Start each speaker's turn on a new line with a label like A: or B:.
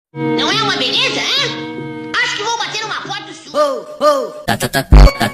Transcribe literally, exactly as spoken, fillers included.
A: Não é uma beleza, hein? Acho que vou bater uma foto sua.
B: Oh, oh. Tá, tá, tá, tá.